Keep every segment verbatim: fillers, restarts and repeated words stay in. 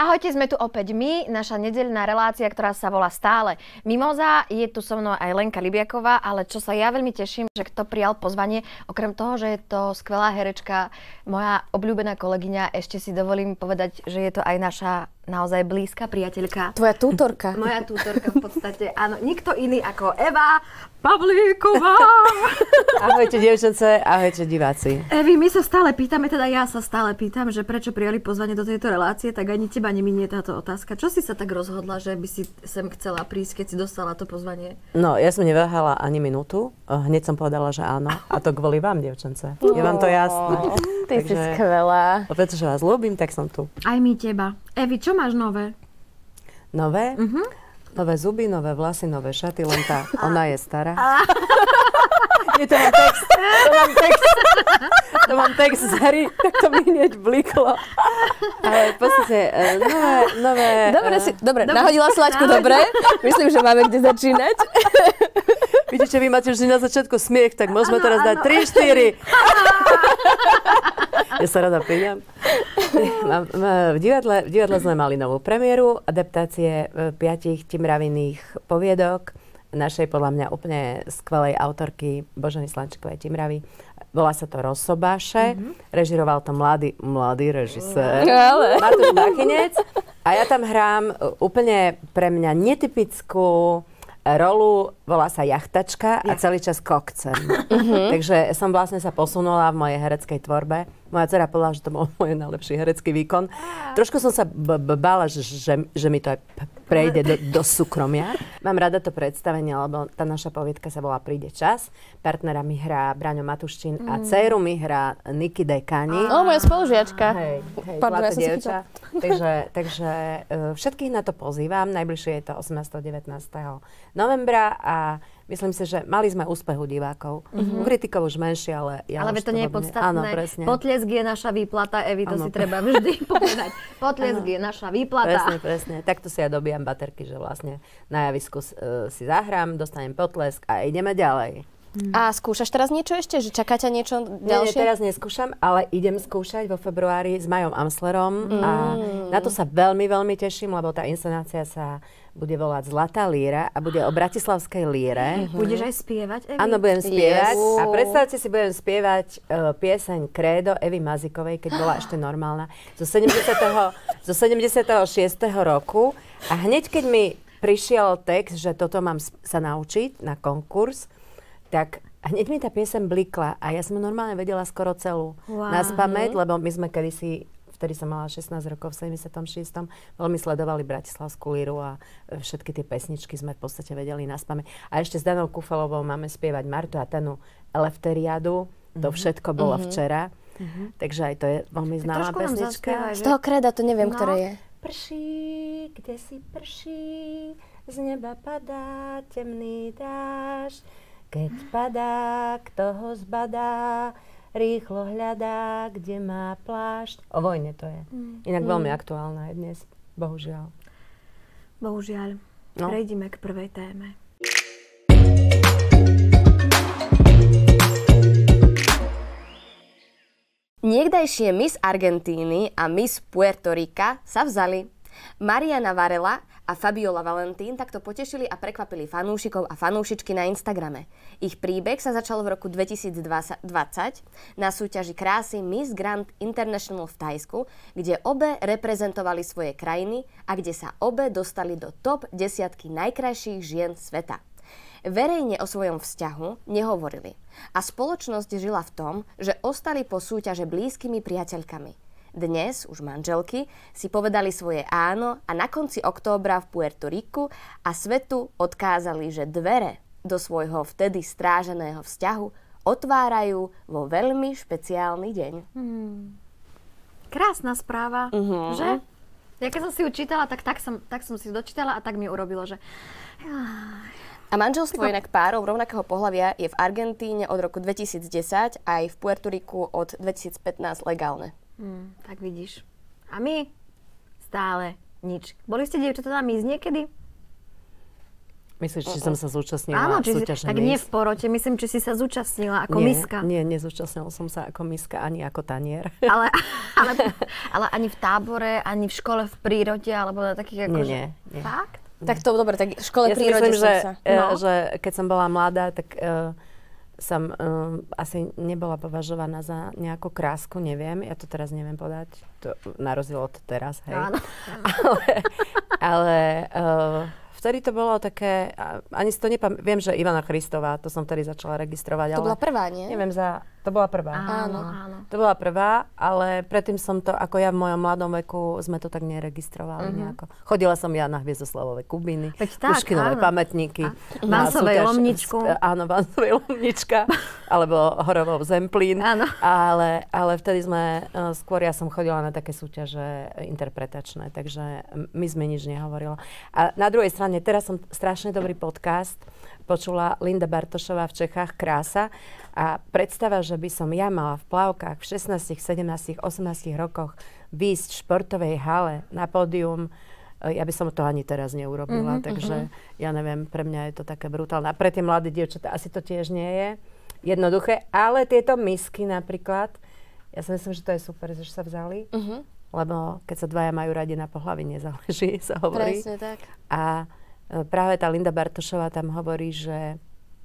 Ahojte, sme tu opäť my, naša nedeľná relácia, ktorá sa volá Stále Mimoza. Je tu so mnou aj Lenka Libiaková, ale čo sa ja veľmi teším, že kto prijal pozvanie, okrem toho, že je to skvelá herečka, moja obľúbená kolegyňa, ešte si dovolím povedať, že je to aj naša naozaj blízka priateľka. Tvoja tútorka. Moja tútorka v podstate, áno. Nikto iný ako Eva Pavlíková. Ahojte, dievčence, ahojte, diváci. Evi, my sa stále pýtame, teda ja sa stále pýtam, že prečo prijali pozvanie do tejto relácie, tak ani teba neminie táto otázka. Čo si sa tak rozhodla, že by si sem chcela prísť, keď si dostala to pozvanie? No, ja som neváhala ani minútu. Hneď som povedala, že áno. A to kvôli vám, dievčence. Je vám to jasné. Ty si skvelá. Pretože vás ľúbim, tak som tu. Aj my teba. Evi, čo máš nové? Nové? Uh-huh. Nové zuby, nové vlasy, nové šaty, len tá, ona je stará. Nie, to mám text, to mám text, to mám text z hry, tak to mi hneď bliklo. Ale v podstate nové, nové... Dobre, si, dobre, dobre. Nahodila slaďku, dobre. Myslím, že máme kde začínať. Vidíte, že vy máte vždy na začiatku smiech, tak môžeme ano, teraz ano. dať tri štyri. Ja sa rada pridám. V divadle, v divadle sme mali novú premiéru, adaptácie piatich timravinných poviedok našej podľa mňa úplne skvelej autorky Boženy Slančikovej Timravy. Volá sa to Rozsobáše. Mm-hmm. Režiroval to mladý, mladý režisér Ale. Matúš Bachinec. A ja tam hrám úplne pre mňa netypickú rolu, volá sa Jachtačka a celý čas kokcem. Uh-huh. Takže som vlastne sa posunula v mojej hereckej tvorbe. Moja dcera povedala, že to bol môj najlepší herecký výkon. Trošku som sa b- b- bála, že, že, že mi to aj p- prejde do, do súkromia. Mám rada to predstavenie, lebo tá naša poviedka sa volá Príde čas. Partnera mi hrá Braňo Matuščín mm. a dcéru mi hrá Niky Dekani. O, moja spolužiačka. Hej, hej, Pardon, ja zlaté dievča. Takže, takže uh, všetkých na to pozývam. Najbližšie je to osemnásteho devätnásteho novembra a myslím si, že mali sme úspech u divákov. Mm-hmm. U kritikov už menšie, ale ja ale už to nie je podstatné. Áno, presne. Potlesk je naša výplata, Evi, to ano. Si treba vždy povedať. Potlesk je naša výplata. Presne, presne. Takto si ja dobíjam baterky, že vlastne na javisku uh, si zahrám, dostanem potlesk a ideme ďalej. Hmm. A skúšaš teraz niečo ešte? Že čaká ťa niečo ďalšie? Nie, nie, teraz neskúšam, ale idem skúšať vo februári s Majom Amslerom mm. a na to sa veľmi, veľmi teším, lebo tá inscenácia sa bude volať Zlatá líra a bude o bratislavskej líre. Mm-hmm. Budeš aj spievať, Evi? Áno, budem spievať. Yes. A predstavte si, budem spievať uh, pieseň Krédo Evy Mazikovej, keď bola ešte normálna, zo sedemdesiateho zo sedemdesiateho šiesteho roku. A hneď, keď mi prišiel text, že toto mám sa naučiť na konkurs, tak hneď mi tá piesem blikla a ja som normálne vedela skoro celú wow. na spamäť, lebo my sme kedysi, vtedy som mala šestnásť rokov, v sedemdesiatom šiestom veľmi sledovali Bratislavskú líru a všetky tie pesničky sme v podstate vedeli na spamäť. A ešte s Danou Kufalovou máme spievať Martu a Tenu Elefteriadu, to všetko bolo mm-hmm. včera, mm-hmm. takže aj to je veľmi známa pesnička. Z toho Kréda to neviem, no. ktoré je. Prší, kde si prší, z neba padá temný dážď. Keď padá, kto ho zbadá, rýchlo hľadá, kde má plášť. O vojne to je. Mm. Inak mm. veľmi aktuálna je dnes, bohužiaľ. Bohužiaľ. No. Prejdime k prvej téme. Niekdajšie Miss Argentíny a Miss Puerto Rica sa vzali. Mariana Varela a Fabiola Valentín takto potešili a prekvapili fanúšikov a fanúšičky na Instagrame. Ich príbeh sa začal v roku dvetisícdvadsať na súťaži krásy Miss Grand International v Thajsku, kde obe reprezentovali svoje krajiny a kde sa obe dostali do top desiatky najkrajších žien sveta. Verejne o svojom vzťahu nehovorili a spoločnosť žila v tom, že ostali po súťaže blízkymi priateľkami. Dnes, už manželky, si povedali svoje áno a na konci októbra v Puerto Riku a svetu odkázali, že dvere do svojho vtedy stráženého vzťahu otvárajú vo veľmi špeciálny deň. Hmm. Krásna správa, uh-huh. že? Ja keď som si ju čítala, tak, tak, som, tak som si dočítala a tak mi urobilo, že... A manželstvo inak párov rovnakého pohlavia je v Argentíne od roku dvetisícdesať a aj v Puerto Riku od dvetisícpätnásť legálne. Hmm, tak vidíš. A my stále nič. Boli ste dievčatá na Miss niekedy? Myslíš, či som sa zúčastnila Áno, či si, súťaže tak Miss? nie v porote, myslím, či si sa zúčastnila ako nie, miska. Nie, nezúčastnila som sa ako miska, ani ako tanier. Ale, ale, ale ani v tábore, ani v škole v prírode, alebo na takých ako... Nie, nie. Fakt? Tak to dobre, tak v škole Ja si prírode myslím, som že, sa... no. že keď som bola mladá, tak uh, som uh, asi nebola považovaná za nejakú krásku, neviem. Ja to teraz neviem podať, to, na rozdiel od teraz, hej. Áno. ale ale uh, vtedy to bolo také, ani si to nepamätám, viem, že Ivana Christová, to som vtedy začala registrovať. To ale bola prvá, nie? Neviem za... To bola prvá. Áno, áno. To bola prvá, ale predtým som to, ako ja v mojom mladom veku, sme to tak neregistrovali uh-huh. nejako. Chodila som ja na Hviezdoslavové Kubiny, Puškinové pamätníky. Vansovej Lomničku. Áno, Vansovej Lomnička, alebo Horovov Zemplín. Áno. Ale, ale vtedy sme, skôr ja som chodila na také súťaže interpretačné, takže my sme nič nehovorila. A na druhej strane, teraz som strašne dobrý podcast počula Linda Bartošová v Čechách, Krása. A predstava, že by som ja mala v plavkách v šestnástich, sedemnástich, osemnástich rokoch výjsť v športovej hale na pódium, ja by som to ani teraz neurobila. Mm-hmm, takže mm-hmm. ja neviem, pre mňa je to také brutálne. A pre tie mladé dievčatá asi to tiež nie je jednoduché. Ale tieto misky napríklad, ja si myslím, že to je super, že sa vzali. Mm-hmm. Lebo keď sa dvaja majú radi, na pohlaví nezáleží, sa hovorí. Presne tak. A práve tá Linda Bartošová tam hovorí, že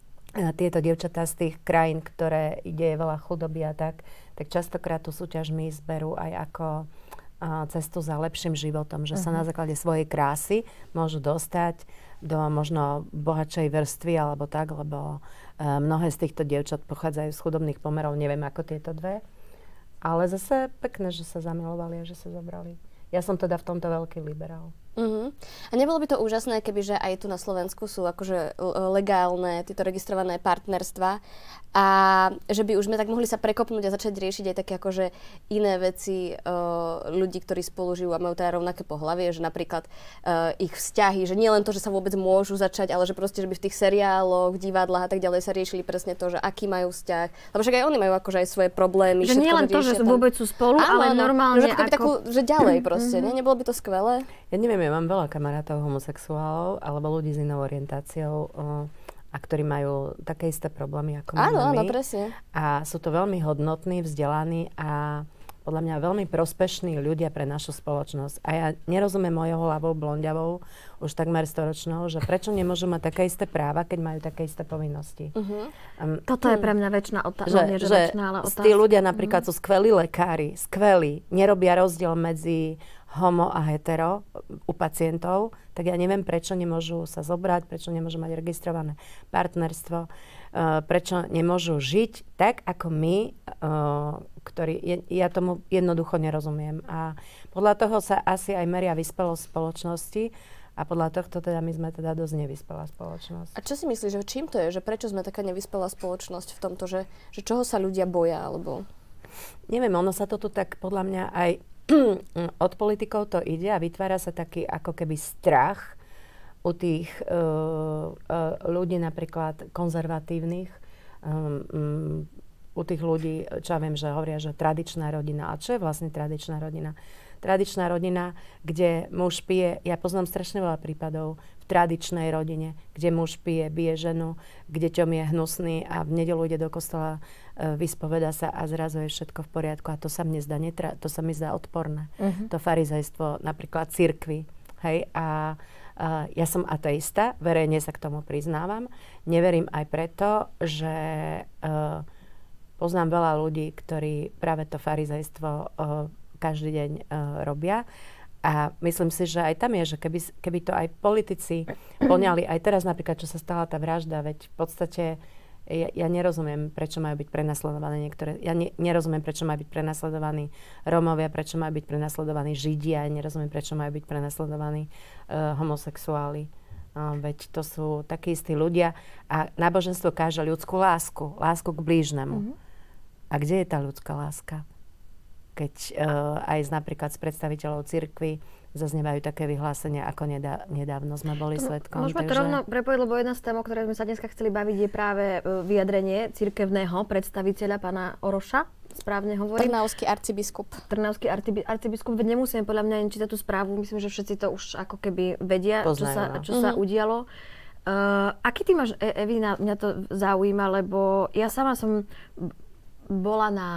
tieto dievčatá z tých krajín, ktoré ide veľa chudoby a tak, tak častokrát tú súťaž Miss berú aj ako uh, cestu za lepším životom, že uh-huh. sa na základe svojej krásy môžu dostať do možno bohatšej vrstvy alebo tak, lebo uh, mnohé z týchto dievčat pochádzajú z chudobných pomerov, neviem ako tieto dve, ale zase pekné, že sa zamilovali a že sa zobrali. Ja som teda v tomto veľký liberál. Uh-huh. A nebolo by to úžasné, kebyže aj tu na Slovensku sú akože legálne tieto registrované partnerstvá a že by už sme tak mohli sa prekopnúť a začať riešiť aj také akože iné veci uh, ľudí, ktorí spolu žijú a majú teda rovnaké pohlavie, že napríklad uh, ich vzťahy, že nie len to, že sa vôbec môžu začať, ale že proste, že by v tých seriáloch, divadlách a tak ďalej sa riešili presne to, že aký majú vzťah. Lebo však aj oni majú akože aj svoje problémy. Že nie len to, že tam vôbec sú spolu, áno, ale áno, normálne že ako... takú, že ďalej proste, mm-hmm. ne? Nebolo by to skvelé? Ja neviem, ja mám veľa kamarátov homosexuálov alebo ľudí s inou orientáciou, a ktorí majú také isté problémy ako my. Áno, áno, presne. A sú to veľmi hodnotní, vzdelaní a podľa mňa veľmi prospešní ľudia pre našu spoločnosť. A ja nerozumiem mojou hlavou blonďavou, už takmer storočnou, že prečo nemôžu mať také isté práva, keď majú také isté povinnosti. Uh-huh. Um, Toto je pre mňa väčšina otázka. Že, nie, že že väčšina, ale otázka. Tí ľudia napríklad uh-huh. sú skvelí lekári, skvelí, nerobia rozdiel medzi homo a hetero u pacientov, tak ja neviem, prečo nemôžu sa zobrať, prečo nemôžu mať registrované partnerstvo, uh, prečo nemôžu žiť tak, ako my, uh, ktorí, je, ja tomu jednoducho nerozumiem. A podľa toho sa asi aj meria vyspelosť spoločnosti a podľa tohto teda my sme teda dosť nevyspelá spoločnosť. A čo si myslíš, že čím to je? Že prečo sme taká nevyspelá spoločnosť v tomto, že, že čoho sa ľudia boja? Alebo... Neviem, ono sa to tu tak podľa mňa aj od politikov to ide a vytvára sa taký ako keby strach u tých uh, uh, ľudí napríklad konzervatívnych, um, um, u tých ľudí, čo ja viem, že hovoria, že tradičná rodina. A čo je vlastne tradičná rodina? Tradičná rodina, kde muž pije, ja poznám strašne veľa prípadov v tradičnej rodine, kde muž pije, bije ženu, k deťom je hnusný a v nedeľu ide do kostola, uh, vyspoveda sa a zrazu je všetko v poriadku. A to sa mne zdá, netra- to sa mi zdá odporné. Uh-huh. To farizejstvo, napríklad cirkvi. Hej, a uh, ja som ateista, verejne sa k tomu priznávam. Neverím aj preto, že uh, poznám veľa ľudí, ktorí práve to farizejstvo uh, každý deň uh, robia. A myslím si, že aj tam je, že keby, keby to aj politici poňali, aj teraz napríklad, čo sa stala tá vražda, veď v podstate ja, ja nerozumiem, prečo majú byť prenasledované niektoré, ja ne, nerozumiem, prečo majú byť prenasledovaní Rómovia, prečo majú byť prenasledovaní Židia, ja nerozumiem, prečo majú byť prenasledovaní uh, homosexuáli. Uh, veď to sú takí istí ľudia a náboženstvo káže ľudskú lásku, lásku k blížnemu. Mm-hmm. A kde je tá ľudská láska? Keď uh, aj z, napríklad z predstaviteľov cirkvi zaznievajú také vyhlásenia, ako nedá, nedávno sme boli svedkom. Môžeme takže... to rovno prepojiť, lebo jedna z tém, o ktorej sme sa dneska chceli baviť, je práve vyjadrenie cirkevného predstaviteľa pána Oroša. Správne hovorím. Trnavský arcibiskup. Trnavský arcibi- arcibiskup. Veď nemusíme podľa mňa čítať tú správu. Myslím, že všetci to už ako keby vedia, Poznajú, čo, sa, čo uh-huh. sa udialo. Uh, aký ty máš, e- Evi, na, mňa to zaujíma, lebo ja sama som bola na,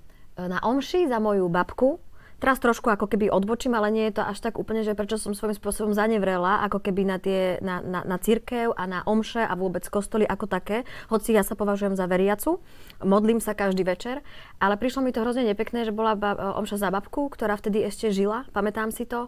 na omši za moju babku. Teraz trošku ako keby odbočím, ale nie je to až tak úplne, že prečo som svojím spôsobom zanevrela, ako keby na, tie, na, na, na cirkev a na omše a vôbec kostoly ako také. Hoci ja sa považujem za veriacu, modlím sa každý večer, ale prišlo mi to hrozne nepekné, že bola bab, omša za babku, ktorá vtedy ešte žila, pamätám si to.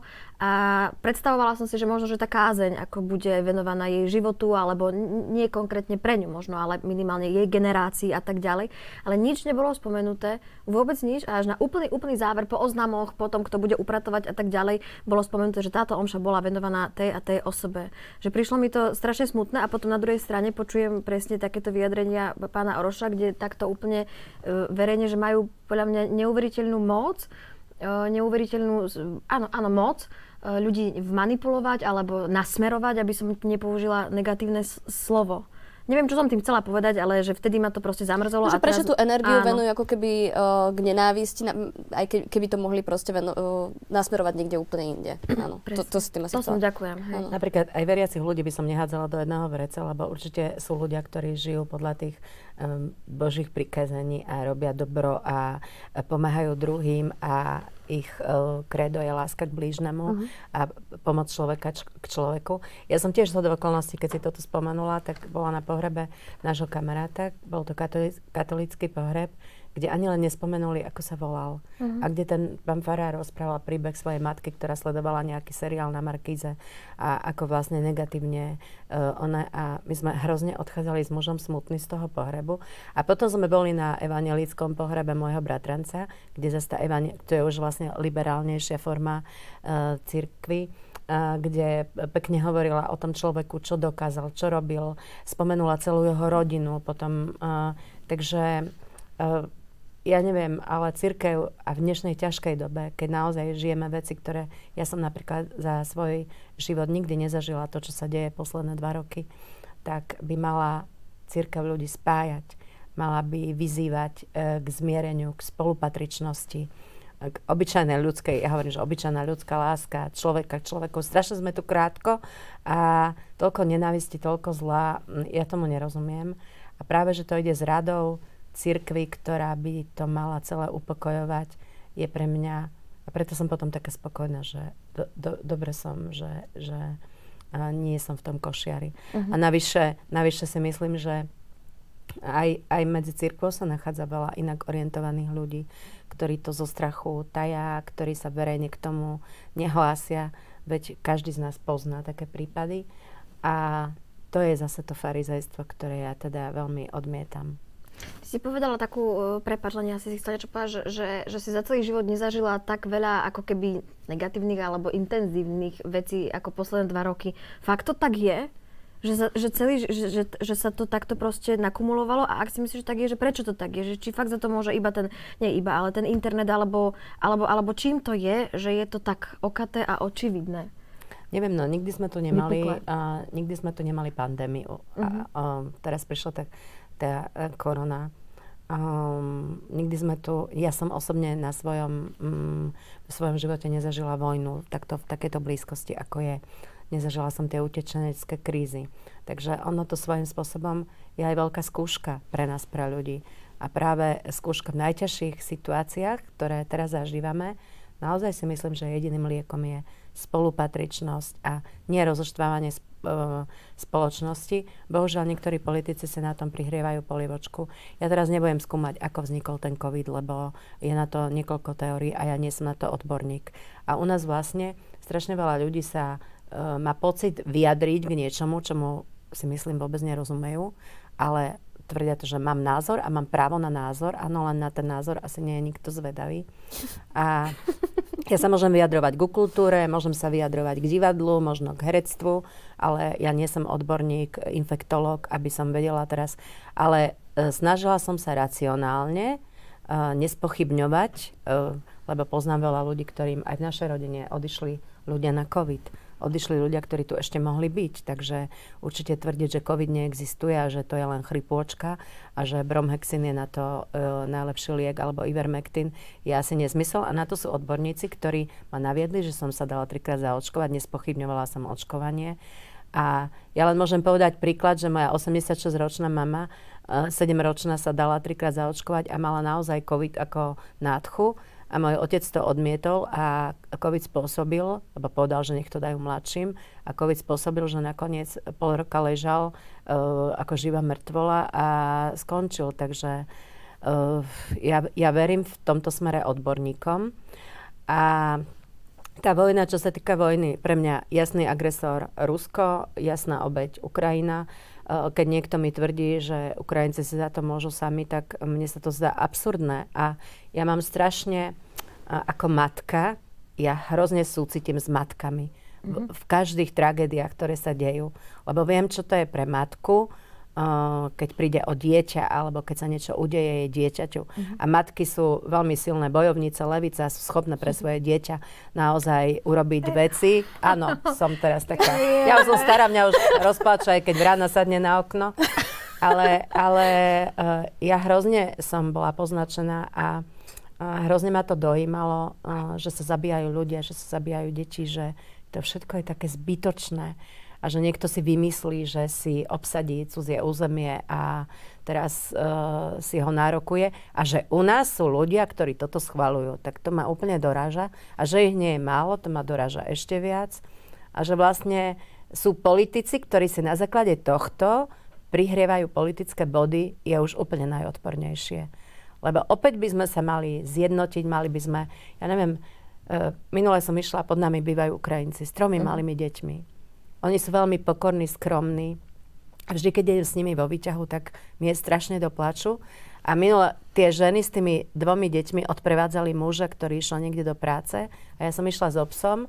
A predstavovala som si, že možno, že tá kázeň ako bude venovaná jej životu, alebo nie konkrétne pre ňu možno, ale minimálne jej generácii a tak ďalej. Ale nič nebolo spomenuté, vôbec nič, a až na úplný, úplný záver po oznamoch, potom, kto bude upratovať a tak ďalej, bolo spomenuté, že táto omša bola venovaná tej a tej osobe. Že prišlo mi to strašne smutné a potom na druhej strane počujem presne takéto vyjadrenia pána Oroša, kde takto úplne uh, verejne, že majú podľa mňa neuveriteľnú moc, uh, neuveriteľnú, áno, áno, moc uh, ľudí manipulovať alebo nasmerovať, aby som nepoužila negatívne s- slovo. Neviem, čo som tým chcela povedať, ale že vtedy ma to proste zamrzelo. Že a prečo teraz... tú energiu áno. venujú ako keby uh, k nenávisti, na, aj ke, keby to mohli proste veno, uh, nasmerovať niekde úplne inde. Áno, to, to si tým asi To som ďakujem. Hej. Napríklad aj veriacich ľudí by som nehádzala do jedného vreca, lebo určite sú ľudia, ktorí žijú podľa tých um, božích prikázení a robia dobro a, a pomáhajú druhým a ich uh, kredo je láska k blížnemu uh-huh. a pomoc človeka č- k človeku. Ja som tiež zhodou okolností, keď si toto spomenula, tak bola na pohrebe nášho kamaráta. Bol to katolí- katolícky pohreb, kde ani len nespomenuli, ako sa volal. Uh-huh. A kde ten pán farár rozprával príbeh svojej matky, ktorá sledovala nejaký seriál na Markíze a ako vlastne negatívne uh, ona a my sme hrozne odchádzali s mužom smutní z toho pohrebu. A potom sme boli na evanjelickom pohrebe môjho bratranca, kde zase tá evangel- to je už vlastne liberálnejšia forma uh, cirkvi, uh, kde pekne hovorila o tom človeku, čo dokázal, čo robil, spomenula celú jeho rodinu potom. Uh, takže uh, ja neviem, ale cirkev a v dnešnej ťažkej dobe, keď naozaj žijeme veci, ktoré ja som napríklad za svoj život nikdy nezažila, to, čo sa deje posledné dva roky, tak by mala cirkev ľudí spájať, mala by vyzývať e, k zmiereniu, k spolupatričnosti, k obyčajnej ľudskej, ja hovorím, že obyčajná ľudská láska človeka k človeku. Strašne sme tu krátko a toľko nenávisti, toľko zla, ja tomu nerozumiem. A práve, že to ide s radou cirkvi, ktorá by to mala celé upokojovať, je pre mňa, a preto som potom taká spokojná, že do, do, dobre som, že, že a nie som v tom košiari. Uh-huh. A navyše, navyše si myslím, že aj, aj medzi cirkvou sa nachádza veľa inak orientovaných ľudí, ktorí to zo strachu tajá, ktorí sa verejne k tomu nehlásia, veď každý z nás pozná také prípady. A to je zase to farizejstvo, ktoré ja teda veľmi odmietam. Ty si povedala takú, prepáč, len ja si chcela niečo povedať, že, že, že si za celý život nezažila tak veľa ako keby negatívnych alebo intenzívnych vecí ako posledné dva roky. Fakt to tak je? Že, za, že, celý, že, že, že sa to takto proste nakumulovalo? A ak si myslíš, že tak je, že prečo to tak je? Že či fakt za to môže iba ten, nie iba, ale ten internet, alebo, alebo, alebo čím to je, že je to tak okaté a očividné? Neviem, no nikdy sme tu nemali, uh, nikdy sme tu nemali pandémiu. Uh-huh. A, uh, teraz prišla tak tá uh, korona. Um, nikdy sme tu, ja som osobne na svojom, um, v svojom živote nezažila vojnu takto, v takejto blízkosti, ako je. Nezažila som tie utečenecké krízy. Takže ono to svojím spôsobom je aj veľká skúška pre nás, pre ľudí. A práve skúška v najťažších situáciách, ktoré teraz zažívame, naozaj si myslím, že jediným liekom je spolupatričnosť a nie rozoštvávanie spoločnosti. Bohužiaľ, niektorí politici sa na tom prihrievajú polievočku. Ja teraz nebudem skúmať, ako vznikol ten COVID, lebo je na to niekoľko teórií a ja nie som na to odborník. A u nás vlastne strašne veľa ľudí sa uh, má pocit vyjadriť k niečomu, čomu si myslím vôbec nerozumejú, ale tvrdia to, že mám názor a mám právo na názor. Áno, len na ten názor asi nie je nikto zvedavý. A ja sa môžem vyjadrovať ku kultúre, môžem sa vyjadrovať k divadlu, možno k herectvu, ale ja nie som odborník, infektológ, aby som vedela teraz. Ale e, snažila som sa racionálne e, nespochybňovať, e, lebo poznám veľa ľudí, ktorým aj v našej rodine odišli ľudia na COVID. Odišli ľudia, ktorí tu ešte mohli byť. Takže určite tvrdiť, že COVID neexistuje a že to je len chrypôčka a že bromhexin je na to e, najlepší liek alebo ivermectin, je asi nezmysel. A na to sú odborníci, ktorí ma naviedli, že som sa dala trikrát zaočkovať, nespochybňovala som očkovanie. A ja len môžem povedať príklad, že moja osemdesiatšesťročná mama, sedemročná sa dala trikrát zaočkovať a mala naozaj COVID ako nádchu. A môj otec to odmietol a COVID spôsobil, lebo povedal, že nech to dajú mladším. A COVID spôsobil, že nakoniec pol roka ležal uh, ako živá mŕtvola a skončil. Takže uh, ja, ja verím v tomto smere odborníkom. A tá vojna, čo sa týka vojny, pre mňa jasný agresor Rusko, jasná obeť Ukrajina. Keď niekto mi tvrdí, že Ukrajinci si za to môžu sami, tak mne sa to zdá absurdné. A ja mám strašne, ako matka, ja hrozne súcitím s matkami. Mm-hmm. V, v každých tragédiách, ktoré sa dejú. Lebo viem, čo to je pre matku, keď príde o dieťa, alebo keď sa niečo udeje jej dieťaťu. Mm-hmm. A matky sú veľmi silné bojovnice, levice, sú schopné pre svoje dieťa naozaj urobiť veci. Áno, som teraz taká. Ja už som stará, mňa už rozpláča, aj keď rána sadne na okno. Ale, ale uh, ja hrozne som bola poznačená a uh, hrozne ma to dojímalo, uh, že sa zabíjajú ľudia, že sa zabíjajú deti, že to všetko je také zbytočné. A že niekto si vymyslí, že si obsadí cudzie územie a teraz uh, si ho nárokuje. A že u nás sú ľudia, ktorí toto schvaľujú. Tak to ma úplne doráža. A že ich nie je málo, to ma doráža ešte viac. A že vlastne sú politici, ktorí si na základe tohto prihrievajú politické body, je už úplne najodpornejšie. Lebo opäť by sme sa mali zjednotiť, mali by sme, ja neviem, uh, minule som išla, pod nami bývajú Ukrajinci s tromi mm. malými deťmi. Oni sú veľmi pokorní, skromní. A vždy, keď idem s nimi vo výťahu, tak mi je strašne do plaču. A minule tie ženy s tými dvomi deťmi odprevádzali muža, ktorý išiel niekde do práce. A ja som išla so psom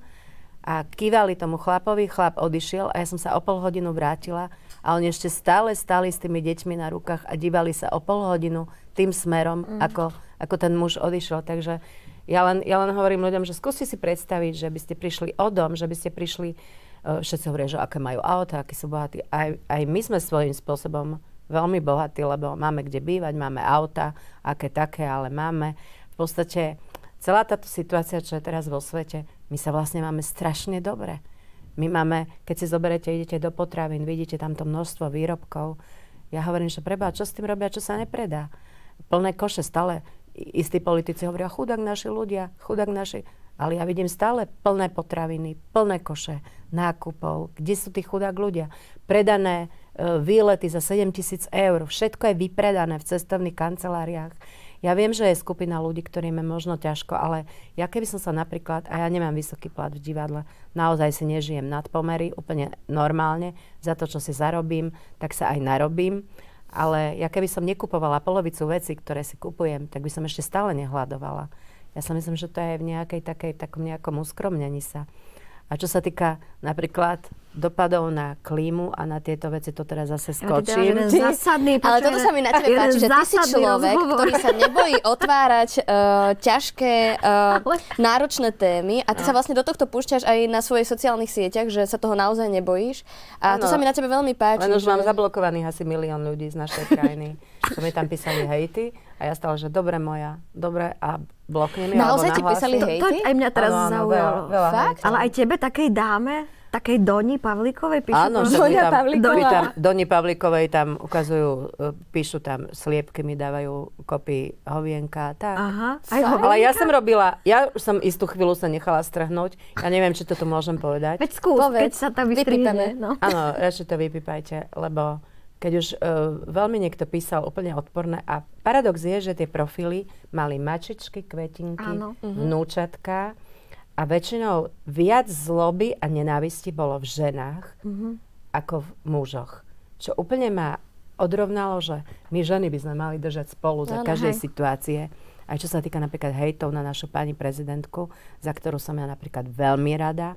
a kývali tomu chlapovi, chlap odišiel a ja som sa o pol hodinu vrátila. A oni ešte stále stáli s tými deťmi na rukách a dívali sa o pol hodinu tým smerom, mm. ako, ako ten muž odišiel. Takže ja len, ja len hovorím ľuďom, že skúste si predstaviť, že by ste prišli o dom, že by ste prišli. Všetci hovoria, že aké majú auta, akí sú bohatí. Aj, aj my sme svojím spôsobom veľmi bohatí, lebo máme kde bývať, máme auta, aké také, ale máme. V podstate celá táto situácia, čo je teraz vo svete, my sa vlastne máme strašne dobre. My máme, keď si zoberete, idete do potravín, vidíte tam to množstvo výrobkov. Ja hovorím, že preba, čo s tým robia, čo sa nepredá. Plné koše stále. Istí politici hovoria, chudák naši ľudia, chudák naši. Ale ja vidím stále plné potraviny, plné koše, nákupov. Kde sú tí chudák ľudia? Predané e, výlety za sedem tisíc eur. Všetko je vypredané v cestovných kanceláriách. Ja viem, že je skupina ľudí, ktorým je možno ťažko, ale ja keby som sa napríklad, a ja nemám vysoký plat v divadle, naozaj si nežijem nad pomery, úplne normálne, za to, čo si zarobím, tak sa aj narobím. Ale ja keby som nekupovala polovicu vecí, ktoré si kupujem, tak by som ešte stále nehľadovala. Ja si myslím, že to je v nejakej takej, takom nejakom uskromnení sa. A čo sa týka napríklad dopadov na klímu a na tieto veci, to teda zase skočím. Zásadný, ale toto sa mi na tebe páči, že ty si človek, rozhovor. Ktorý sa nebojí otvárať uh, ťažké, uh, náročné témy a ty no. sa vlastne do tohto púšťaš aj na svojich sociálnych sieťach, že sa toho naozaj nebojíš. A ano. To sa mi na tebe veľmi páči. Len už že... mám zablokovaných asi milión ľudí z našej krajiny. To mi tam písali hejty a ja stále, že dobre moja, dobre a bloknem. Naozaj ti písali hejty? To, to aj mňa teraz ano, ano, zaujalo. Veľa, veľa Fakt? Ale aj tebe, takej dáme, takej Doni Pavlíkovej píšu? Áno, Donia Pavlíková. Tam, Doni Pavlíkovej tam ukazujú, píšu tam sliepky, mi dávajú kopy hovienka. Tak. Aha, aj hovienka? Ale ja som robila, ja už som istú chvíľu sa nechala strhnúť. Ja neviem, či to tu môžem povedať. Veď skús, Povedz, keď sa tam vystrihne. No. Áno, radšej to vypípajte, lebo keď už uh, veľmi niekto písal úplne odporné a paradox je, že tie profily mali mačičky, kvetinky, áno. vnúčatka a väčšinou viac zloby a nenávisti bolo v ženách mm-hmm. ako v mužoch. Čo úplne ma odrovnalo, že my ženy by sme mali držať spolu za áno, každej hej. situácie. Aj čo sa týka napríklad hejtov na našu pani prezidentku, za ktorú som ja napríklad veľmi rada.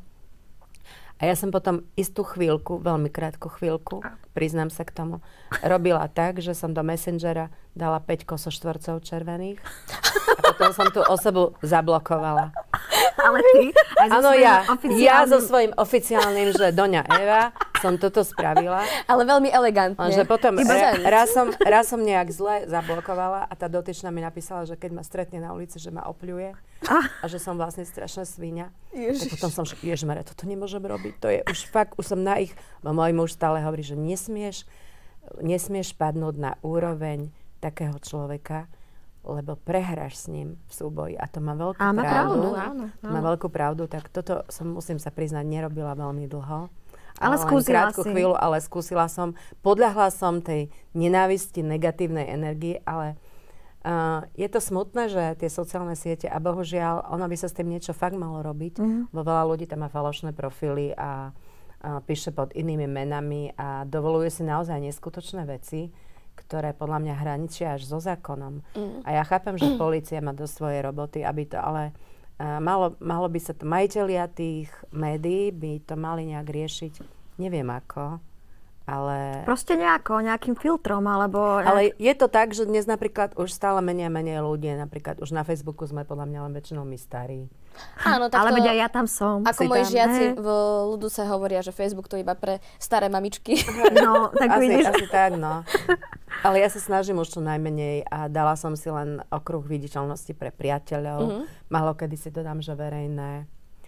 A ja som potom istú chvíľku, veľmi krátku chvíľku, priznám sa k tomu, robila tak, že som do Messengera dala päť kosoštvorcov červených a potom som tú osobu zablokovala. Ale ty? Áno, ja. Ja so svojím oficiálnym, že Doňa Eva som toto spravila. Ale veľmi elegantne. Že potom ra, raz, som, raz som nejak zle zablokovala a tá dotyčná mi napísala, že keď ma stretne na ulici, že ma opľuje ah. a že som vlastne strašná svíňa. Tak potom som, že ježmere, toto nemôžem robiť. To je už fakt, už som na ich... Môj muž stále hovorí, že nesmieš, nesmieš padnúť na úroveň takého človeka, lebo prehráš s ním v súboji. A to má veľkú a má pravdu. pravdu áno, áno. Má veľkú pravdu, tak toto som, musím sa priznať, nerobila veľmi dlho. Ale skúsila krátku si. chvíľu, ale skúsila som. Podľahla som tej nenávisti, negatívnej energii, ale uh, je to smutné, že tie sociálne siete, a bohužiaľ, ono by sa s tým niečo fakt malo robiť, mm. bo veľa ľudí tam má falošné profily a, a píše pod inými menami a dovoluje si naozaj neskutočné veci, ktoré podľa mňa hraničia až so zákonom. Mm. A ja chápem, že polícia má do svojej roboty, aby to, ale uh, malo, malo by sa to, majitelia tých médií by to mali nejak riešiť, neviem ako, ale... Proste nejako, nejakým filtrom, alebo... Ale je to tak, že dnes napríklad už stále menej a menej ľudí, napríklad už na Facebooku sme podľa mňa len väčšinou my starí. Áno, tak ale to, veď aj ja tam som. Ako moji tam, žiaci he? v Luduse hovoria, že Facebook to iba pre staré mamičky. No, tak asi, vidíš. asi tak, no. Ale ja sa snažím už čo najmenej a dala som si len okruh viditeľnosti pre priateľov. Mm-hmm. Málo kedy si to dám, že verejné.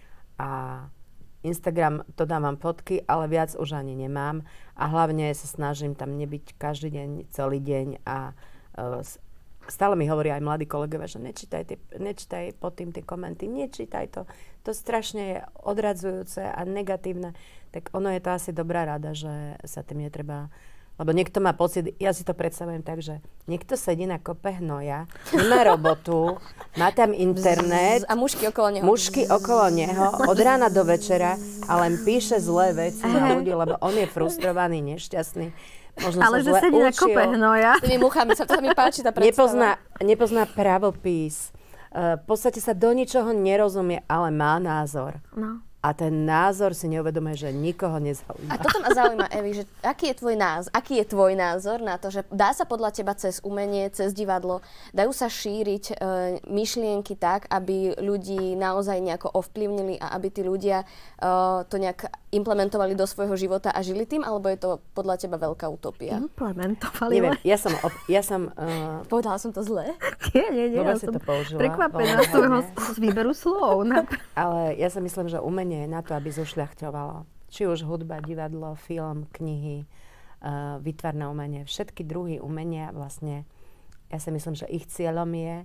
A Instagram to dávam fotky, ale viac už ani nemám. A hlavne sa snažím tam nebyť každý deň, celý deň a uh, stále mi hovoria aj mladí kolegovia, že nečítaj, tie, nečítaj pod tým tie komenty, nečítaj to. To strašne je odradzujúce a negatívne. Tak ono je to asi dobrá rada, že sa tým netreba... Lebo niekto má pocit, ja si to predstavujem tak, že niekto sedí na kope hnoja, nemá robotu, má tam internet. A mužky okolo neho. Mužky okolo neho, od rána do večera a len píše zlé veci na ľudí, lebo on je frustrovaný, nešťastný. Možno ale že sedí na kope hnoja. S tými muchami, sa to mi páči tá predstava. Nepozná, nepozná pravopis. Uh, v podstate sa do ničoho nerozumie, ale má názor. No. A ten názor si neuvedomuje, že nikoho nezaujíma. A toto ma zaujíma, Evi, že aký je tvoj názor, aký je tvoj názor na to, že dá sa podľa teba cez umenie, cez divadlo, dajú sa šíriť e, myšlienky tak, aby ľudí naozaj nejako ovplyvnili a aby tí ľudia e, to nejak implementovali do svojho života a žili tým, alebo je to podľa teba veľká utopia? Implementovali? Neviem, ja som... Op- ja som uh, Povedala som to zle? Nie, nie, nie. Ja som to použila. Prekvapená z tvojho výberu slov. Ale ja si myslím, že umenie je na to, aby zošľachťovalo. Či už hudba, divadlo, film, knihy, uh, výtvarné umenie. Všetky druhy umenia vlastne, ja si myslím, že ich cieľom je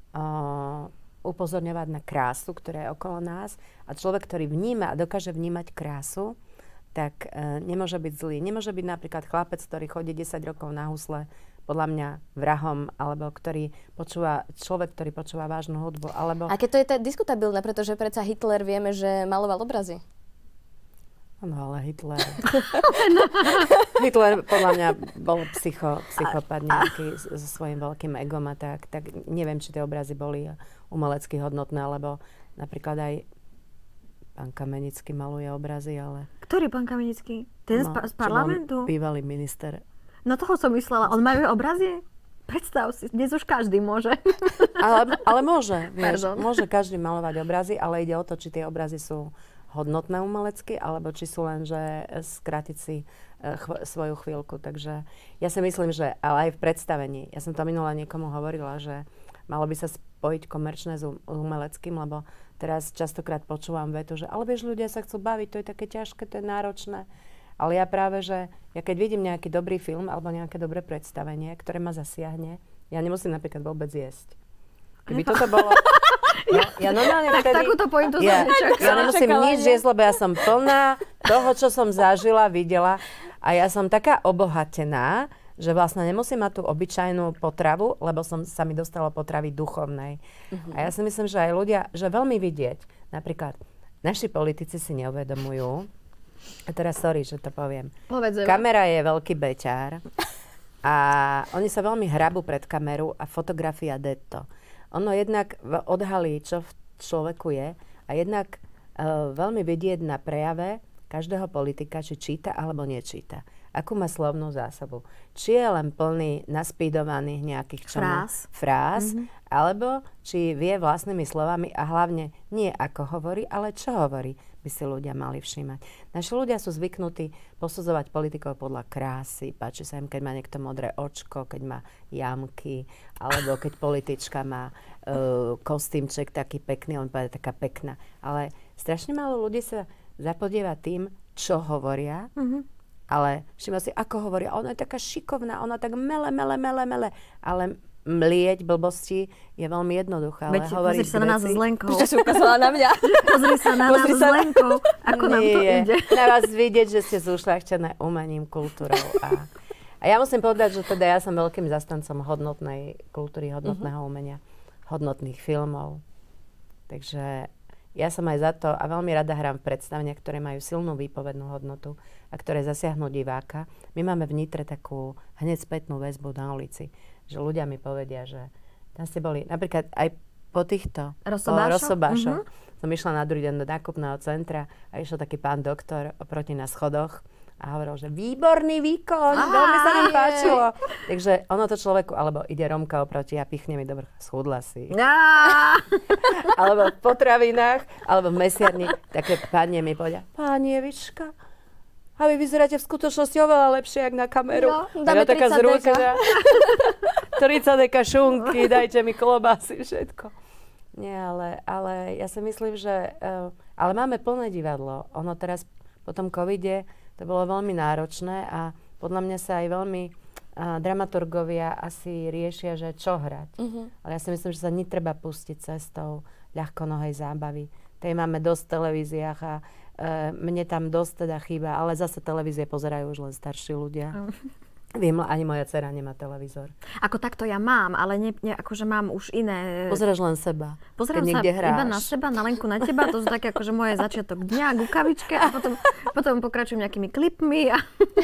uh, upozorňovať na krásu, ktorá je okolo nás. A človek, ktorý vníma a dokáže vnímať krásu, tak uh, nemôže byť zlý. Nemôže byť napríklad chlapec, ktorý chodí desať rokov na husle, podľa mňa vrahom, alebo ktorý počúva, človek, ktorý počúva vážnu hudbu, alebo... A keď to je tá diskutabilné, pretože predsa Hitler vieme, že maloval obrazy. No ale Hitler... Hitler podľa mňa bol psycho, psychopat nejaký so svojím veľkým egom a tak, tak neviem, či tie obrazy boli umelecky hodnotné, alebo napríklad aj pán Kamenický maluje obrazy, ale... Ktorý pán Kamenický? Ten no, z, pa- z parlamentu? Bývalý minister. No toho som myslela. On majú obrazy? Predstav si, dnes už každý môže. Ale, ale môže, vieš, môže každý malovať obrazy, ale ide o to, či tie obrazy sú hodnotné umelecky, alebo či sú len, že skrátiť si chv- svoju chvíľku. Takže ja si myslím, že ale aj v predstavení. Ja som to minula niekomu hovorila, že malo by sa spojiť komerčné s umeleckým, lebo teraz častokrát počúvam vetu, že ale vieš, ľudia sa chcú baviť, to je také ťažké, to je náročné. Ale ja práve, že ja keď vidím nejaký dobrý film alebo nejaké dobré predstavenie, ktoré ma zasiahne, ja nemusím napríklad vôbec jesť. Keby toto bolo... No, ja normálne tak vtedy... takúto pointu ja, som nečakala. Ja nemusím nič jesť, lebo ja som plná toho, čo som zažila, videla. A ja som taká obohatená, že vlastne nemusím mať tú obyčajnú potravu, lebo som sa mi dostalo potravy duchovnej. Uh-huh. A ja si myslím, že aj ľudia, že veľmi vidieť, napríklad naši politici si neuvedomujú, a teraz sorry, že to poviem. Povedz, kamera je veľký beťár a oni sa veľmi hrabú pred kameru a fotografia detto. Ono jednak odhalí, čo v človeku je a jednak uh, veľmi vidieť na prejave každého politika, či číta alebo nečíta. akú má slovnú zásobu. Či je len plný naspídovaných nejakých čo má, Fráz. fráz Mhm. alebo či vie vlastnými slovami a hlavne nie ako hovorí, ale čo hovorí, by si ľudia mali všímať. Naši ľudia sú zvyknutí posudzovať politikov podľa krásy. Páči sa im, keď má niekto modré očko, keď má jamky, alebo keď politička má uh, kostýmček taký pekný, on povedal taká pekná. Ale strašne málo ľudí sa zapodieva tým, čo hovoria, Mhm. ale všimla si, ako hovoria. Ona je taká šikovná, ona tak mele, mele, mele, mele. Ale mlieť blbosti je veľmi jednoduché. Ale Veď hovoriť pozri sa na nás veci- s Lenkou. Už to si ukázala na mňa. Pozri sa na nás Pozri s sa na- Lenkou. Ako nám to Nie, ide. na vás vidieť, že ste zúšľachčené umením, kultúrou. A, a ja musím povedať, že teda ja som veľkým zastancom hodnotnej kultúry, hodnotného Mhm. umenia, hodnotných filmov. Takže ja som aj za to a veľmi rada hrám v predstaveniach, ktoré majú silnú výpovednú hodnotu a ktoré zasiahnu diváka. My máme v Nitre takú hneď spätnú väzbu na ulici, že ľudia mi povedia, že tam ste boli, napríklad aj po týchto Rozsobášoch? po rozsobášoch, Mhm. som išla na druhý deň do nákupného centra a išiel taký pán doktor oproti na schodoch a hovoril, že výborný výkon, Á, veľmi sa mi jej. páčilo. Takže ono to človeku, alebo ide Romka oproti a pichne mi do vrch, schudla si. Á, Alebo v potravinách, alebo v mesiarni, také pani mi povedia, pani Evička, a vy vyzeráte v skutočnosti oveľa lepšie, jak na kameru. No, A dáme ja taká tridsať deka. zrútená. tridsať deka šunky, dajte mi klobásy, všetko. Nie, ale, ale ja si myslím, že... Uh, ale máme plné divadlo. Ono teraz po tom covide to bolo veľmi náročné a podľa mňa sa aj veľmi uh, dramaturgovia asi riešia, že čo hrať. Mhm. Ale ja si myslím, že sa netreba pustiť cestou ľahkonohej zábavy. Tej máme dosť v televíziách a uh, mne tam dosť teda chýba, ale zase televízie pozerajú už len starší ľudia. Viem, ani moja dcera nemá televízor. ako takto ja mám, ale ne, ne, akože mám už iné... Pozeráš len seba. Pozerám keď sa niekde hráš. iba na seba, na Lenku, na teba. To sú také akože moje začiatok dňa, gukavičke a potom, potom pokračujem nejakými klipmi. A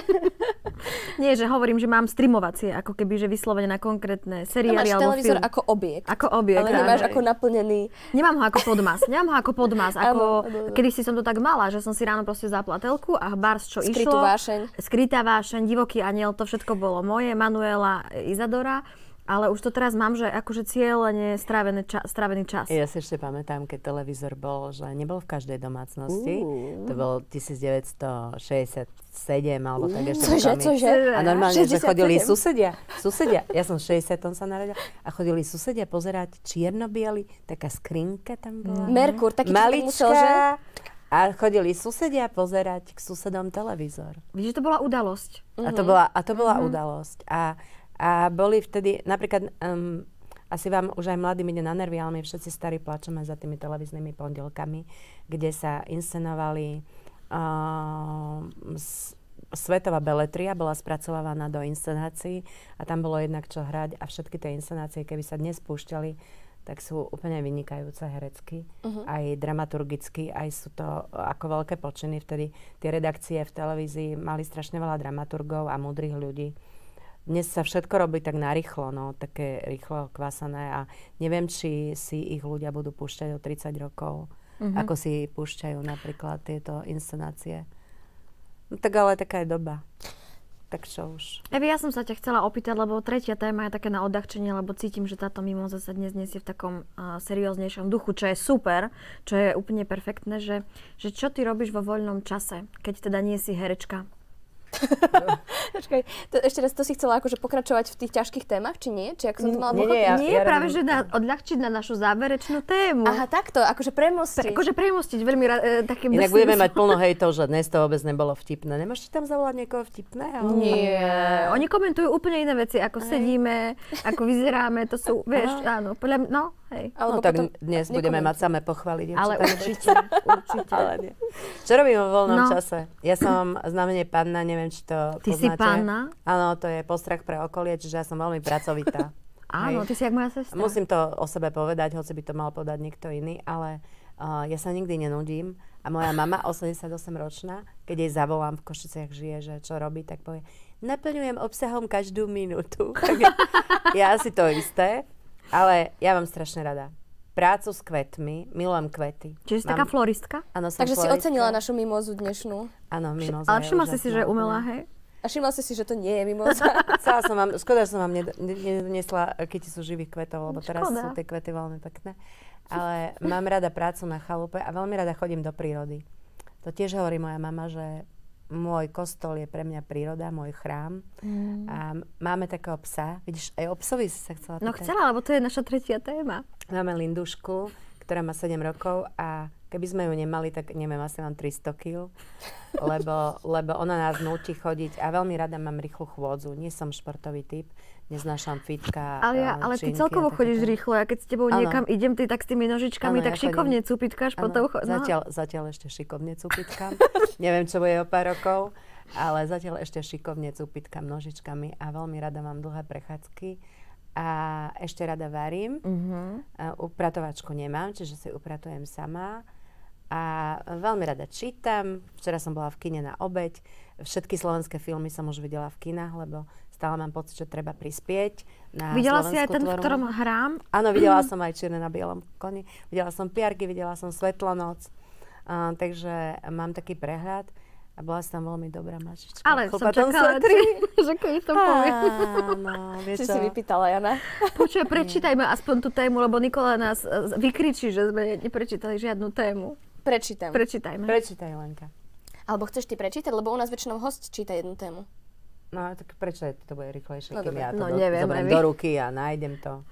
nie, že hovorím, že mám streamovacie, ako keby, že vyslovene na konkrétne No, seriály máš alebo televízor film. ako objekt. Ako objekt. Ale áno. nemáš ako naplnený. Nemám ho ako podmas. Nemám ho ako podmas. Ako, Áno, áno, áno. kedysi som to tak mala, že som si ráno proste zapla telku a bars, čo Skrytú išlo. vášeň. Skrytá vášeň, divoký aniel, to všetko bolo moje, Manuela, Izadora. Ale už to teraz mám, že akože cieľene strávený, ča, strávený čas. Ja si ešte pamätám, keď televízor bol, že nebol v každej domácnosti. Uh. To bol devätnásťstošesťdesiatsedem alebo tak ešte. Cože, veľmi- cože? A normálne, že šesťdesiatsedem. chodili susedia, susedia, ja som v šesťdesiatom sa narodila, a chodili susedia pozerať čierno-biely, taká skrinka tam bola. Merkur, taký, čo tak musel, že? Maličká. A chodili susedia pozerať k susedom televízor. Vidíš, to bola udalosť. A to bola, a to bola udalosť. A, a boli vtedy, napríklad, um, asi vám už aj mladým ide na nervy, ale my všetci starí plačeme za tými televíznymi pondelkami, kde sa inscenovali uh, s, svetová beletria, bola spracovávaná do inscenácií a tam bolo jednak čo hrať a všetky tie inscenácie, keby sa dnes púšťali, tak sú úplne vynikajúce herecky, Uh-huh. aj dramaturgicky, aj sú to ako veľké počiny. Vtedy tie redakcie v televízii mali strašne veľa dramaturgov a múdrych ľudí. Dnes sa všetko robí tak narýchlo, no, také rýchlo kvasané a neviem, či si ich ľudia budú púšťať o tridsať rokov, Mhm. ako si púšťajú napríklad tieto inscenácie. No tak ale taká je doba. Tak čo už. Evi, ja som sa ťa chcela opýtať, lebo tretia téma je také na odľahčenie, lebo cítim, že táto mimoza sa dnes nesie v takom uh, serióznejšom duchu, čo je super, čo je úplne perfektné, že, že čo ty robíš vo voľnom čase, keď teda nie si herečka? Počkaj, to, ešte raz, to si chcela akože pokračovať v tých ťažkých témach, či nie? Či ako som to mala Nie, nie, pochopiť? ja- nie, práve, že na, odľahčiť na našu záverečnú tému. Aha, takto, akože premostiť. Akože premostiť veľmi ra- e, takým... Inak drsným- budeme mať plno hejtov, že dnes to vôbec nebolo vtipné. Nemôžete tam zavolať niekoho vtipného? Nie. Oni komentujú úplne iné veci, ako sedíme, ako vyzeráme, to sú, vieš, áno, podľa mňa, no, hej. Alebo No tak potom dnes budeme nekomentujú. mať samé pochváliť. Ale dievčatá. určite, určite. Ale nie. Čo robím vo voľnom No. čase? Ja som znamenie panna, neviem, či to Ty si poznáte. panna? Áno, to je postrach pre okolie, čiže ja som veľmi pracovitá. Áno, Hej. ty si jak moja sestra. Musím to o sebe povedať, hoci by to mal povedať niekto iný, ale uh, ja sa nikdy nenudím. A moja mama, osemdesiatosemročná, keď jej zavolám, v Košiciach žije, že čo robí, tak povie, naplňujem obsahom každú minútu. Tak ja, ja asi to isté, ale ja mám strašne rada. Prácu s kvetmi, milujem kvety. Čiže si taká floristka? Áno, som Takže si floristka. ocenila našu mimozu dnešnú. Áno, mimoza Ale je všimla si si, úžasná že je úplne. umelá, hej? A všimla si si, že to nie je mimoza? Chcela som vám, škoda, že som vám nenesla kyticu živých kvetov, lebo teraz Škoda. sú tie kvety veľmi pekné. Ale mám rada prácu na chalupe a veľmi rada chodím do prírody. To tiež hovorí moja mama, že môj kostol je pre mňa príroda, môj chrám. Mm. A máme takého psa. Vidíš, aj o psovi si sa chcela pýtať. No chcela, lebo to je naša tretia téma. Máme Lindušku, ktorá má sedem rokov a keby sme ju nemali, tak neviem, asi mám tristo kíl, lebo, lebo ona nás núti chodiť a veľmi rada mám rýchlu chôdzu. Nie som športový typ, neznášam fitka. Ale, ja, ale ty celkovo chodíš rýchlo, ja keď s tebou ano. niekam idem, ty tak s tými nožičkami, ano, tak ja šikovne chodím. Cupitkáš po tou chodzu. Zatiaľ, zatiaľ ešte šikovne cupitkám. Neviem, čo bude o pár rokov, ale zatiaľ ešte šikovne cupitkám nožičkami a veľmi rada mám dlhé prechádzky. A ešte rada varím. Uh-huh. Upratovačku nemám, čiže si upratujem sama. A veľmi rada čítam. Včera som bola v kine na obeď. Všetky slovenské filmy som už videla v kinách, lebo stále mám pocit, že treba prispieť na videla slovenskú si aj ten, tvorbu. v ktorom hrám? Áno, videla som aj Čierne na bielom koni. Videla som Piarky, videla som Svetlonoc. Uh, takže mám taký prehľad. A bola si tam veľmi dobrá mačička. Ale som čakala, že keď to povie. Áno, vieš čo? čo? Si vypýtala, Jana. Počuj, prečítajme aspoň tú tému, lebo Nikola nás vykričí, že sme neprečítali žiadnu tému. Prečítam. Prečítajme. Prečítaj, Lenka. Alebo chceš ty prečítať, lebo u nás väčšinou host číta jednu tému. No, tak prečítaj, to bude rýchlejšie, no, kým ja to no, do, neviem, zoberiem neviem. do ruky a nájdem to.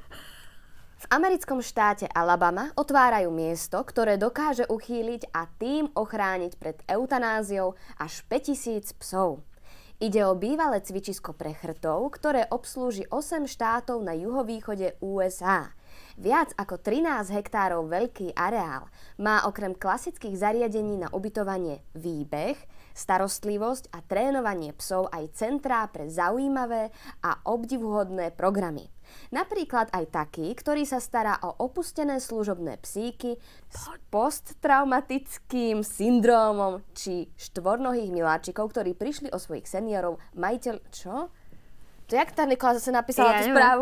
V americkom štáte Alabama otvárajú miesto, ktoré dokáže uchýliť a tým ochrániť pred eutanáziou až päťtisíc psov. Ide o bývalé cvičisko pre chrtov, ktoré obslúži osem štátov na juhovýchode ú es á. Viac ako trinásť hektárov veľký areál má okrem klasických zariadení na ubytovanie výbeh, starostlivosť a trénovanie psov aj centrá pre zaujímavé a obdivuhodné programy. Napríklad aj taký, ktorý sa stará o opustené služobné psíky s posttraumatickým syndrómom či štvornohých miláčikov, ktorí prišli o svojich seniorov majiteľ... Čo? To jak tá Nikola zase napísala ja tú správu?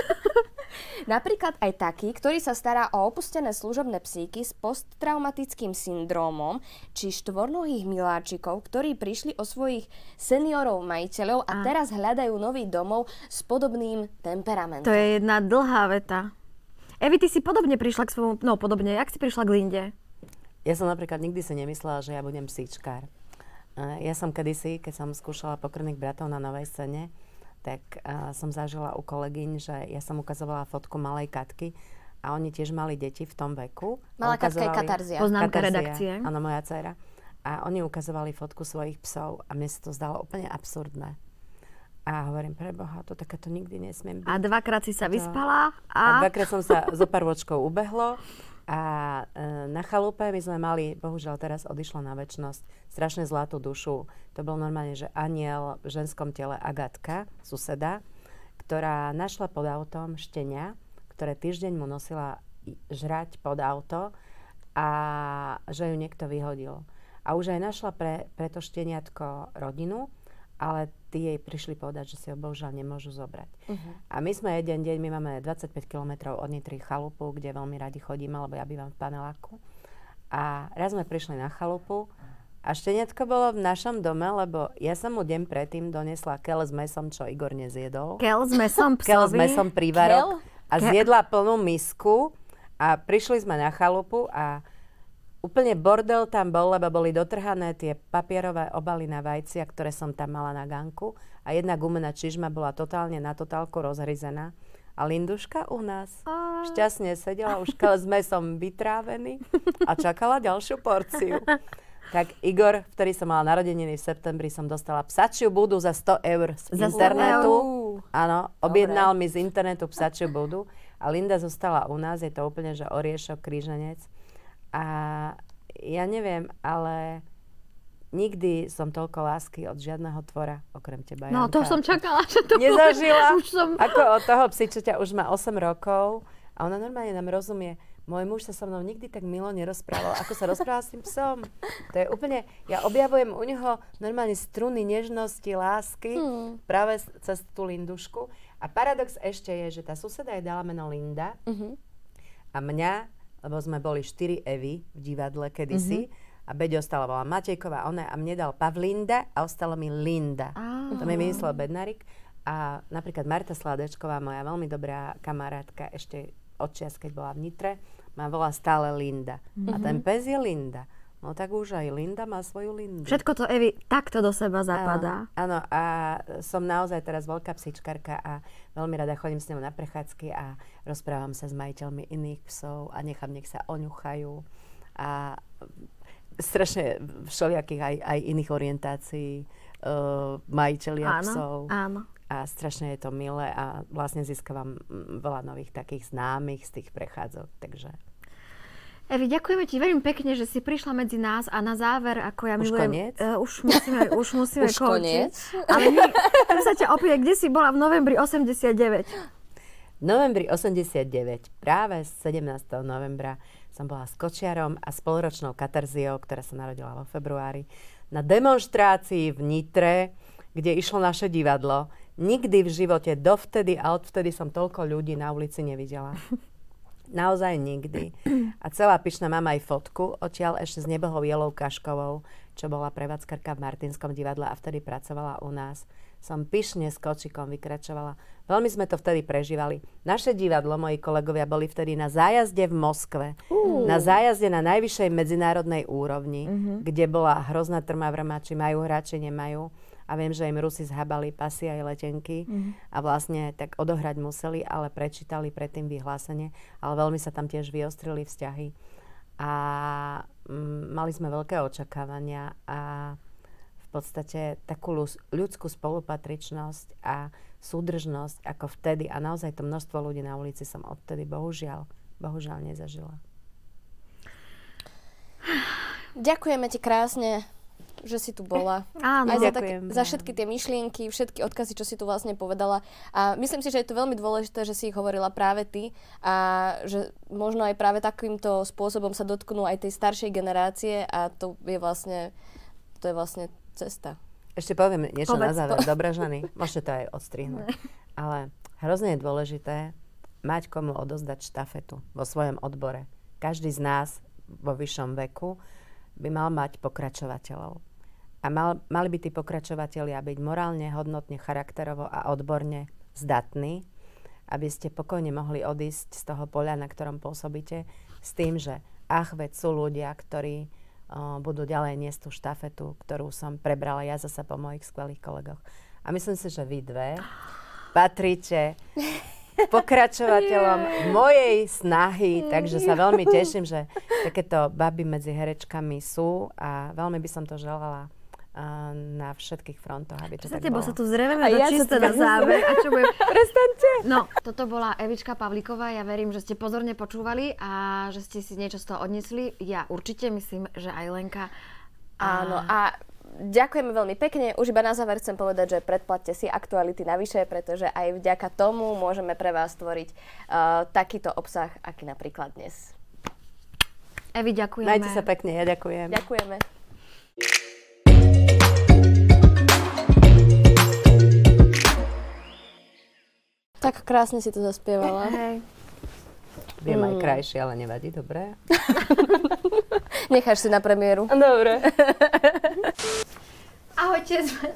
Napríklad aj taký, ktorý sa stará o opustené služobné psíky s posttraumatickým syndrómom či štvornohých miláčikov, ktorí prišli o svojich seniorov majiteľov a, a teraz hľadajú nový domov s podobným temperamentom. To je jedna dlhá veta. Evi, ty si podobne prišla k svojmu... No, podobne. Jak si prišla k Linde? Ja som napríklad nikdy si nemyslela, že ja budem psíčkár. Ja som kedysi, keď som skúšala Pokorných bratov na Novej scéne, tak uh, som zažila u kolegyň, že ja som ukazovala fotku malej Katky a oni tiež mali deti v tom veku. Malá Katka je Katarzia. Poznámka Katarzia, redakcie. Áno, moja dcéra. A oni ukazovali fotku svojich psov a mne sa to zdalo úplne absurdné. A hovorím, preboha, to takéto nikdy nesmiem byť. A dvakrát si sa to... vyspala a... a... A dvakrát som sa zo pár vočkov ubehlo. A e, na chalupe my sme mali, bohužiaľ teraz odišla na večnosť, strašne zlatú dušu. To bol normálne, že aniel v ženskom tele Agatka, suseda, ktorá našla pod autom štenia, ktoré týždeň mu nosila žrať pod auto a že ju niekto vyhodil. A už aj našla pre, pre to šteniatko rodinu, ale tí jej prišli povedať, že si ho bohužiaľ nemôžu zobrať. Uh-huh. A my sme jeden deň, my máme dvadsaťpäť kilometrov od Nitry chalupu, kde veľmi radi chodíme, lebo ja bývam v paneláku. A raz sme prišli na chalupu a šteniatko bolo v našom dome, lebo ja som mu deň predtým donesla kel s mesom, čo Igor nezjedol. Kel s mesom psovi? Kel s mesom prívarok. Kel? A zjedla plnú misku a prišli sme na chalupu a úplne bordel tam bol, lebo boli dotrhané tie papierové obaly na vajcia, ktoré som tam mala na ganku. A jedna gumená čižma bola totálne na totálku rozhryzená. A Linduška u nás a... šťastne sedela, už s mesom vytrávený a čakala ďalšiu porciu. Tak Igor, vtedy som mala narodeniny v septembri, som dostala psačiu budu za sto eur z za internetu. Áno, objednal Dobre. mi z internetu psačiu budu. A Linda zostala u nás, je to úplne, že oriešok, kríženec. A ja neviem, ale nikdy som toľko lásky od žiadneho tvora, okrem teba, Janka. No, to som čakala, že to nezažila. Už som... Ako od toho psičaťa už má osem rokov a ona normálne nám rozumie. Môj muž sa so mnou nikdy tak milo nerozprával, ako sa rozprával s tým psom. To je úplne, ja objavujem u neho normálne struny nežnosti, lásky, hmm. práve cez tú Lindušku. A paradox ešte je, že tá suseda jej dala meno Linda uh-huh. a mňa, lebo sme boli štyri Evy v divadle kedysi, mm-hmm. a Beďo ostala volá Matejková, ona a mne dal Pavlinda a ostalo mi Linda. Ah. To mi vymyslel Bednárik. A napríklad Marta Sladečková, moja veľmi dobrá kamarátka, ešte od čias, keď bola v Nitre, ma volá stále Linda. Mm-hmm. A ten pes je Linda. No tak už aj Linda má svoju Lindu. Všetko to, Evi, takto do seba zapadá. Áno, áno, a som naozaj teraz veľká psíčkarka a veľmi rada chodím s ňou na prechádzky a rozprávam sa s majiteľmi iných psov a nechám, nech sa oňuchajú. A strašne všelijakých aj, aj iných orientácií uh, majiteľia áno, psov. Áno. A strašne je to milé a vlastne získavam veľa nových takých známych z tých prechádzok, takže... Evi, ďakujeme ti veľmi pekne, že si prišla medzi nás a na záver, ako ja už milujem... Koniec? Uh, už musíme, už musíme už koniec? Ale my, chcem sa ťa opýtať, kde si bola v novembri osemdesiatdeväť? V novembri osemdesiatdeväť, práve sedemnásteho novembra, som bola s Kočiarom a spoloročnou Katarziou, ktorá sa narodila vo februári, na demonštrácii v Nitre, kde išlo naše divadlo. Nikdy v živote, dovtedy a odvtedy som toľko ľudí na ulici nevidela. Naozaj nikdy. A celá pyšná, mám aj fotku odtiaľ ešte s nebohou Jelou Kaškovou, čo bola prevádzkarka v Martinskom divadle a vtedy pracovala u nás. Som pyšne s kočikom vykračovala. Veľmi sme to vtedy prežívali. Naše divadlo, moji kolegovia, boli vtedy na zájazde v Moskve. Uh. Na zájazde na najvyššej medzinárodnej úrovni, uh-huh. kde bola hrozná trma vrma, či majú hráči, nemajú. A viem, že im Rusi zhabali pasy aj letenky mm. a vlastne tak odohrať museli, ale prečítali predtým vyhlásenie. Ale veľmi sa tam tiež vyostrili vzťahy. A mm, mali sme veľké očakávania a v podstate takú ľudskú spolupatričnosť a súdržnosť ako vtedy a naozaj to množstvo ľudí na ulici som odtedy bohužiaľ, bohužiaľ nezažila. Ďakujeme ti krásne, že si tu bola. Áno, aj za, tak, ďakujem. za všetky tie myšlienky, všetky odkazy, čo si tu vlastne povedala. A myslím si, že je to veľmi dôležité, že si ich hovorila práve ty a že možno aj práve takýmto spôsobom sa dotknú aj tej staršej generácie a to je vlastne, to je vlastne cesta. Ešte poviem niečo Povedz na záver. to. Dobre, ženy, môžete to aj odstrihnúť. Ale hrozne je dôležité mať komu odozdať štafetu vo svojom odbore. Každý z nás vo vyššom veku by mal mať pokračovateľov. A mal, mali by tí pokračovatelia byť morálne, hodnotne, charakterovo a odborne zdatní, aby ste pokojne mohli odísť z toho poľa, na ktorom pôsobíte, s tým, že ach, veď sú ľudia, ktorí o, budú ďalej niesť tú štafetu, ktorú som prebrala ja zasa po mojich skvelých kolegoch. A myslím si, že vy dve patríte pokračovateľom mojej snahy, takže sa veľmi teším, že takéto baby medzi herečkami sú a veľmi by som to želala na všetkých frontoch, aby to tak bolo. Sa tu zreveme a do ja čista na záver. A čo budem... Prestaňte! No, toto bola Evička Pavlíková. Ja verím, že ste pozorne počúvali a že ste si niečo z toho odnesli. Ja určite myslím, že aj Lenka. A... Áno, a ďakujeme veľmi pekne. Už iba na záver chcem povedať, že predplatte si Aktuality navyše, pretože aj vďaka tomu môžeme pre vás tvoriť uh, takýto obsah, aký napríklad dnes. Evi, ďakujeme. Majte sa pekne, ja ďakujem. Ďakujeme. Tak krásne si to zaspievala. Hej. Viem aj krajšie, ale nevadí, dobre? Necháš si na premiéru. Dobre. Ahojte. Sme...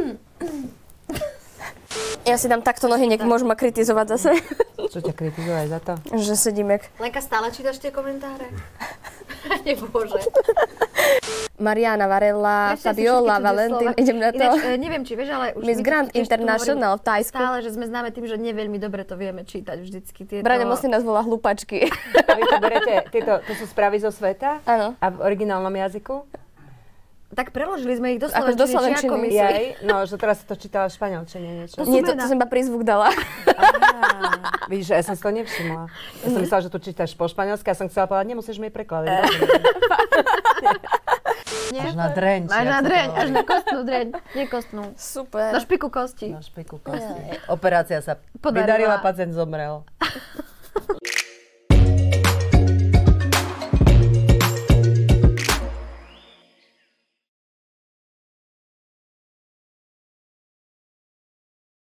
Ja si dám takto nohy, nech môžu ma kritizovať zase. Čo ťa kritizuje za to? Že sedím jak... Lenka, stále čítaš tie komentáre? Nebože. Mariana Varela, Fabiola Valentín, idem na to. Ináč, neviem, či vieš, ale už... Miss Grand International v Thajsku. Stále, že sme známe tým, že neveľmi dobre to vieme čítať vždycky. Tieto... Braňa Mosný nás volá hlupačky. A vy to berete, tieto, to sú správy zo sveta? Áno. A v originálnom jazyku? Tak preložili sme ich do Akože do slovenčiny. slovenčiny. Jaj, no, že teraz to čítala v španielčine niečo. Nie, to, to som iba prízvuk dala. Á, vidíš, ja som si to nevšimla. Ja som myslela, že tu čítaš po španielsky a som chcela povedať, nemusíš mi prekladať. Až na dreň. Až na dreň, až na kostnú dreň. Nie kostnú. Super. Na špiku kosti. Na špiku kosti. Operácia sa Podarila. vydarila, pacient zomrel.